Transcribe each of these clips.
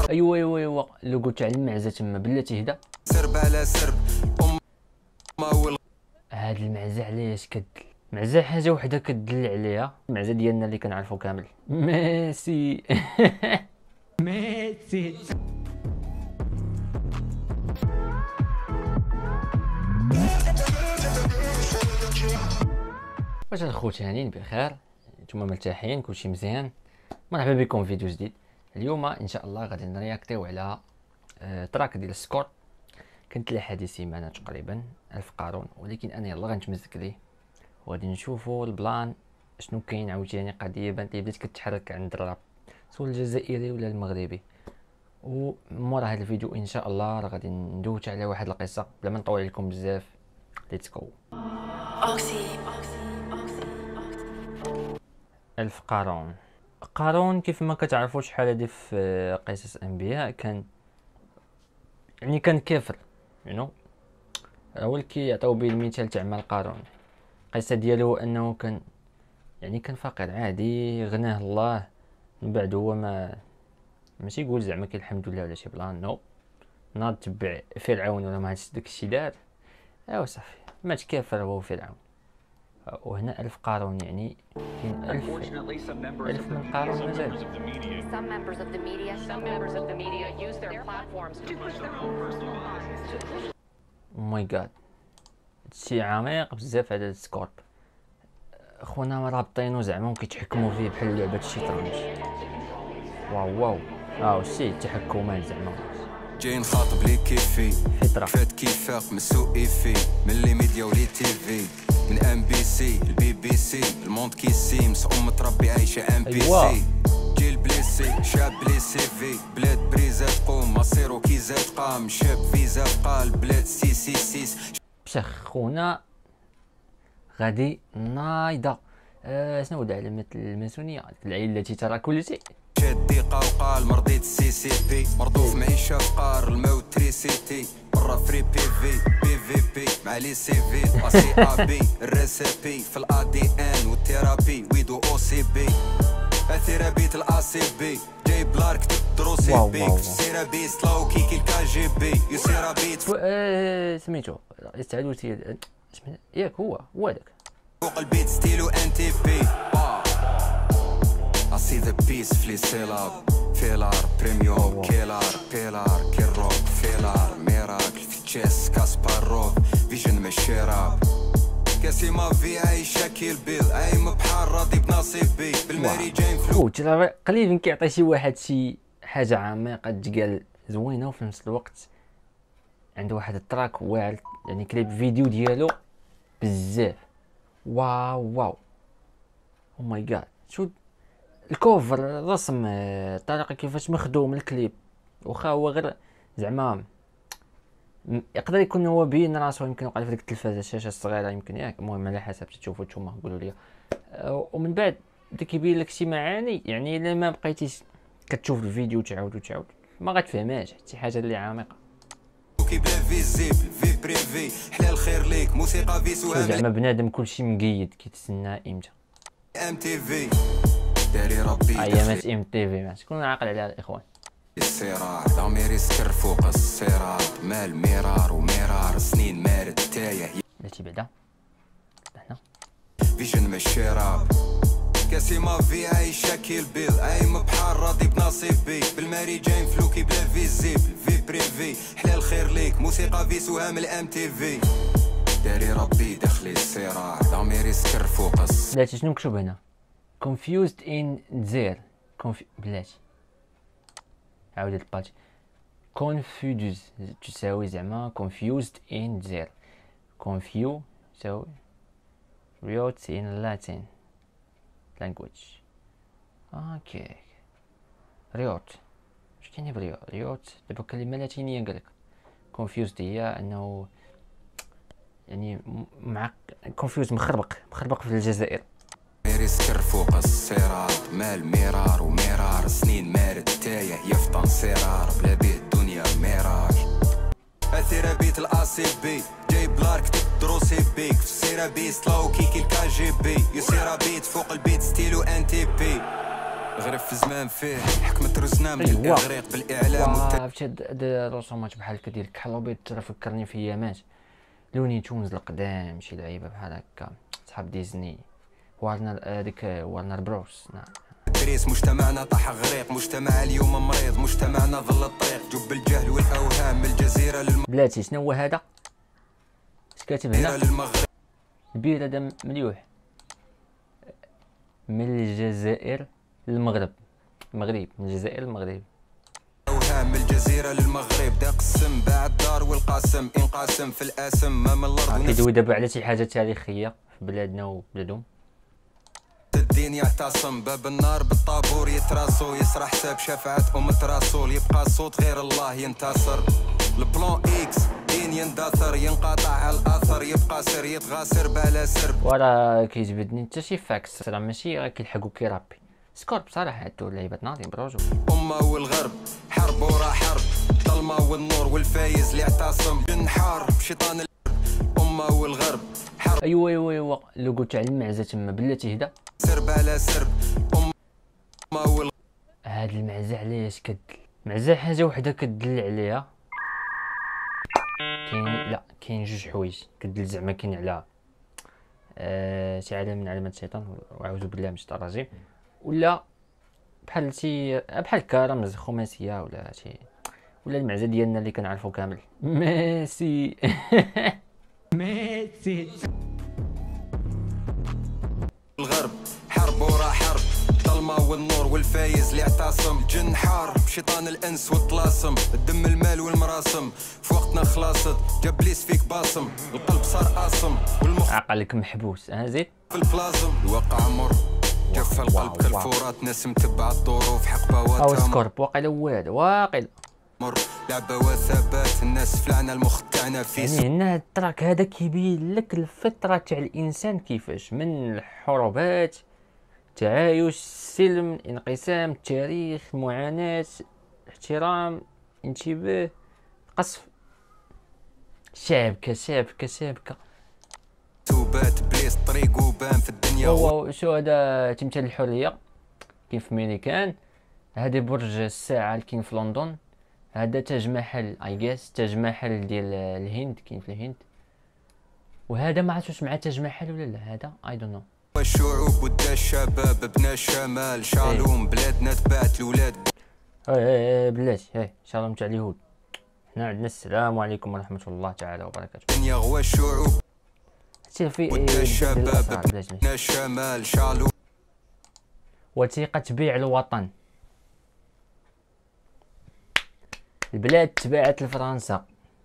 ايوا اللوغو تاع المعزه تما بلاتي هدا سرب على سرب هاد المعزه علاش كدل معزه حاجه وحده كدل عليها المعزه ديالنا اللي كنعرفو كامل ميسي ميسي واش الخوتانين بخير نتوما مرتاحين كلشي مزيان مرحبا بكم في فيديو جديد. اليوم ان شاء الله غادي نرياكتيو على تراك ديال سكور كنت لها هذه سيمانه تقريبا 1000 قارون، ولكن انا يلا غنتمزك ليه وغادي نشوفوا البلان شنو كاين. عاوتاني قضيه بانت لي بدات كتحرك عند الراب سواء الجزائري ولا المغربي، ومورا هذا الفيديو ان شاء الله راه غادي ندوت على واحد القصه بلا ما نطول عليكم بزاف. ليتس جو. 1000 قارون كيف ما كتعرفوا شحال هادي في قصص انبياء كان يعني كان كافر هو اللي كيعطيو به المثال تاع مال قارون. القصه ديالو انه كان كان فقير عادي غناه الله، من بعد هو ماشي يقول زعما كاين الحمد لله ولا شي بلان، ناض تبع فرعون ولا ما عرفتش داك الشيء دار صافي مات كافر هو فرعون. وهنا 1000 قارون يعني كاين 1000 من قارون مازال. Some members of the media use their platforms to push their own personal lives. ماي جاد هادشي عميق بزاف هذا السكورب. خونا رابطينو زعما وكيتحكموا فيه بحال لعبه الشيطان. واو شي التحكمات زعما جاي نخاطب لي كيفي فطره فات كيفاق من سوق ايفي من لي ميديا ولي تي في من ام بي سي البي بي سي الموند كيسيمس متربي عايشه ام بي سي جيل بليسي شاب بلي سي في بلاد بريزا تقوم مصيرو كي زاد قام شاب فيزا قال بلاد سي سي سيس بشخ خونا غادي نايضه. شنو هو علامه الماسونيه العيله التي ترى كل شيء. شاد ديقه وقال مرضيت السي سي بي مرضو في معيشه فقار الموت تريسيتي برا فري بي في مع لي سي في اسي ا بي الريسيبي في الا دي ان والثيرابي ويدو او سي بي ثيرابيت الا سي بي جاي بلار كتب دروسي بي في سيرابي سلاو كيكي الكا جي بي يسيرابيت سميتو استعدوتي ياك هو هذاك فوق البيت ستيلو ان تي بي اسي ذا بيس فلي سيلاب فيلار بريميوم كيلار بيلار كيروك فيلار ميراكل في تشيس كاسباروف فيجن ماشي راب كاسي ما في عايشه كيل بيل عايم بحال راضي بنصيبي بالماري جاين فلو ترى قليل كيعطي شي واحد شي حاجه عميقه تقال زوينه وفي نفس الوقت عنده واحد التراك واعر كليب فيديو ديالو بزاف. واو او ماي جاد شو الكوفر الرسم الطريقه كيفاش مخدوم الكليب واخا هو غير زعما يقدر يكون هو بين راسو يمكن وقع في ديك التلفازه الشاشه الصغيره يمكن ياك المهم على حسب تشوفوا نتوما قولوا لي. ومن بعد بدا كيبين لك شي معاني الا ما بقيتيش كتشوف الفيديو تعاود ما غتفهمهاش شي حاجه اللي عميقه. كيبلا فيزيبل في بريفي حلال خير ليك موسيقى فيسو زعما بنادم كلشي مقيد كيتسنى امتى ام تي في داري ربي ايامات ام تي في ما شكون عاقل عليها الاخوان. الصراع ضميري سكر فوق الصراع مال ميرار وميرار سنين مارد تايه بلاتي بعدا هنا فيجن ماشي راب كاسي ما في عايشه كيل بيل عايم بحال راضي بنصيبي بالماري جاين فلو كيبلا فيزيبل في بريفي حلال خير ليك موسيقى فيسوها من الام تي في داري ربي دخلي الصراع ضميري سكر فوق بلاتي شنو مكتوب هنا confused in زير بلاتي عاود الباج confused تساوي زعما confused in زير confuse تساوي roots in Latin language. اوكي ريوت اش كاين بريوت دابا كلمه لاتينيه قالك confused هي انه مع confused مخربق في الجزائر. ميري سكر فوق الصراط مال ميرار وميرار سنين مارد تايه يفطن صرار بلا بيه الدنيا ميراج ثيرابيت الاسي بي جاي بلار كتب دروسي بيك في سيرابي سلاو كيكي الكا جي بي يسيرابيت فوق البيت ستيلو ان تي بي غريب في زمان فيه حكمة رزنام أيوة. للإغريق بالإعلام عرفتي هاد الرسومات بحال هكا ديال الكحل الابيض ترى فكرني في ايامات لوني تونز القدام، شي لعيبه بحال هكا صحاب ديزني، وارنر هذيك وارنر بروس. نعم تدريس مجتمعنا طاح غريق، مجتمع اليوم مريض، مجتمعنا ظل الطريق، جب الجهل والأوهام من الجزيرة بلاتي شنو هو هذا؟ اش كاتب هنا؟ للمغرب. البير هذا مليوح من الجزائر للمغرب، المغرب من الجزائر للمغرب. أوهام من الجزيرة للمغرب، داق السم باع الدار والقاسم، انقاسم في الآسم ما من الأرض. كيدوي دابا على شي حاجة تاريخية في بلادنا وبلادهم. الدين يعتصم، باب النار بالطابور يتراسو، يسرى حساب شفاعة رسول، يبقى صوت غير الله ينتصر. البلان اكس دين يندثر، ينقطع على الاثر، يبقى سر يتغاسر بلا سر. وراه كيجبدني حتى شي فاكس، راه ماشي راه كيلحقو كيرابي سكور بصراحة. هادو لعيبات ناضين بروجو. أمة والغرب حرب ورا حرب، الظلمة والنور والفايز اللي يعتصم، جنحار بشيطان أمة والغرب حرب. ايوا لو قلت على المعزة تما بلاتي هدا سرب على سرب. أمة والغرب هاد المعزة علاش المعزة حاجة وحدة كدل عليها. كاين جوج حوايج كدل زعما، كاين على شي علامة من علامات الشيطان، واعوذ بالله من الشيطان الرجيم، ولا بحال كرمز خماسية ولا شي، ولا المعزة ديالنا اللي كنعرفو كامل ميسي. ميسي. الغرب حرب ورا حرب، الظلمة والنور والفايز اللي يعتصم، الجن حار بشيطان الانس والطلاسم، الدم المال والمراسم، في وقتنا خلاصت جاب ليس فيك باصم، القلب صار قاسم والمخ عقلك محبوس. زيد في البلازم، الواقع مر جف القلب كالفورات، ناس متبع الظروف حقبة او وتامر، سكورب واقيلا والو واقيلا مر لعبة وثبات، الناس فلعنا المخ تاعنا في يعني هنا هاد التراك هذا كيبين لك الفطرة تاع الانسان كيفاش، من الحروبات، تعايش، السلم، الانقسام، التاريخ، المعاناة، احترام، انتباه، قصف، شابكة توبات بليس طريق وبان في الدنيا. واو شو هذا؟ تمثال الحرية كاين في ميريكان، هذا برج الساعة اللي كاين في لندن، هذا تاج محل تاج محل ديال الهند كاين في الهند، وهذا ما عرفتش مع تاج محل ولا لا، هذا اي دون نو. والشعوب ودا الشباب بنا الشمال، شالوم بلادنا تبعت الولاد. بلاتي شالوم تاع اليهود، حنا عندنا السلام عليكم ورحمة الله تعالى وبركاته. الدنيا غوا الشعوب في ودا الشباب بنا الشمال، شالوم وثيقة بيع الوطن. البلاد تباعت لفرنسا،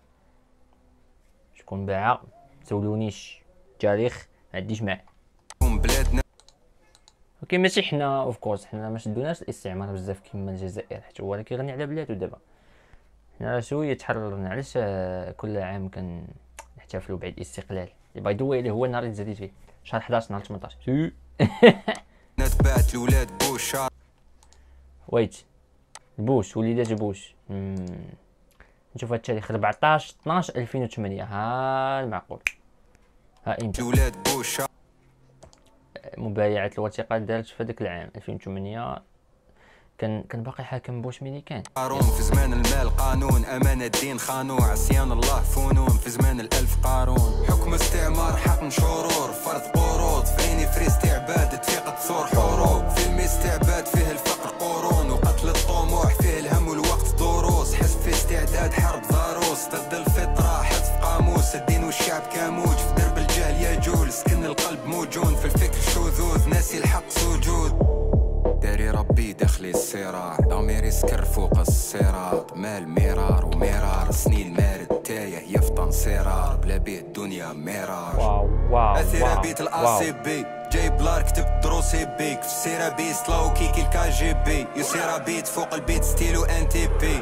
شكون باعها؟ سولونيش تاريخ ما عنديش معاه، بلادنا. ولكن ماشي حنا اوف كورس، حنا ما شدوناش الاستعمار بزاف كيما الجزائر، حيت هو اللي كيغني على بلادو. دابا حنا شويه تحررنا، علاش كل عام كنحتفلوا بعيد الاستقلال باي ذا واي اللي هو النهار اللي تزاديت فيه شهر 11 نهار 18 تبعت الولاد بوش ويت بوش وليدات بوش. نشوف هاد التاريخ 14 12 2008 ها المعقول. ها امتى الولاد بوش مبايعة الوثيقة دارت في هذاك العام 2008. كان باقي حاكم بوش ميريكان. قارون في زمان المال قانون، أمانة الدين خانون، عصيان الله فنون في زمان الألف قارون، حكم استعمار حقن شرور، فرض قروض فيني فري استعباد، تفيق تصور حروب، فيلم استعباد فيه الفقر قرون، وقتل الطموح فيه الهم والوقت دروس، حزب في استعداد حرب ضروس، ضد الفطرة حذف قاموس، الدين والشعب كموج في درب الجهل يجول، سكن القلب موجون في الفكر شذوذ، ناسي الحق سجود، داري ربي داخلي الصراع، ضميري سكر فوق الصراط، مال مرار ومرار، سنين مارد تايه يفطن صرار، بلا بيه الدنيا مرار. واو اثير بيت الاسي بي، جايب لار كتب دروسي بيك، في السيرة بي سلاو كيكي الكا جي بي، يسير بيت فوق البيت ستيلو ان تي بي.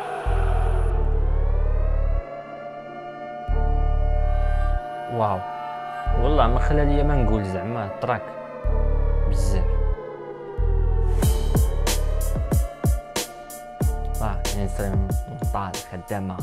واو والله ما خلى ليا ما نقول، زعما التراك بزاف. يعني طال خدامة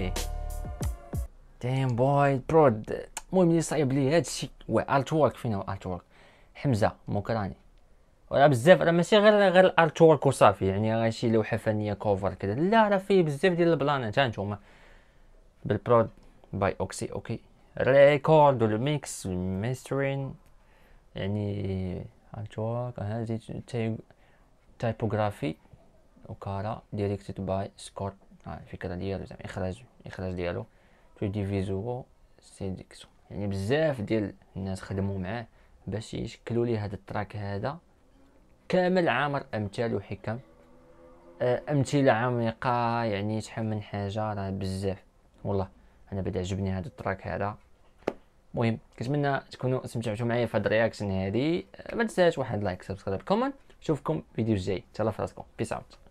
دايم بوي برود. المهم اللي صايب لي هادشي هو ارت وورك. فين هو ارت وورك؟ حمزة موكراني راه بزاف، راه ماشي غير الارت وورك وصافي، يعني راه شي لوحه فنيه كوفر كذا، لا راه فيه بزاف ديال البلانات. ها نتوما بالبرود باي اوكي ريكورد والميكس والماسترين، يعني ارت وورك. هذه تايبوغرافي وكارا ديريكتد باي سكوت. الفكره ديالو زعما اخراج ديالو 3 دي فيزوال سيديكسو. يعني بزاف ديال الناس خدموا معاه باش يشكلوا لي هذا التراك هذا كامل، عامر امثال وحكم، امثله عميقه، يعني شحال من حاجه، راه بزاف والله. انا بدا عجبني هذا التراك هذا. المهم كنتمنى تكونوا استمتعتوا معايا في هاد الرياكشن هذه. ما تنساش واحد لايك، سبسكرايب، كومنت. نشوفكم فيديو جاي، تهلاو في راسكم، بيس اوت.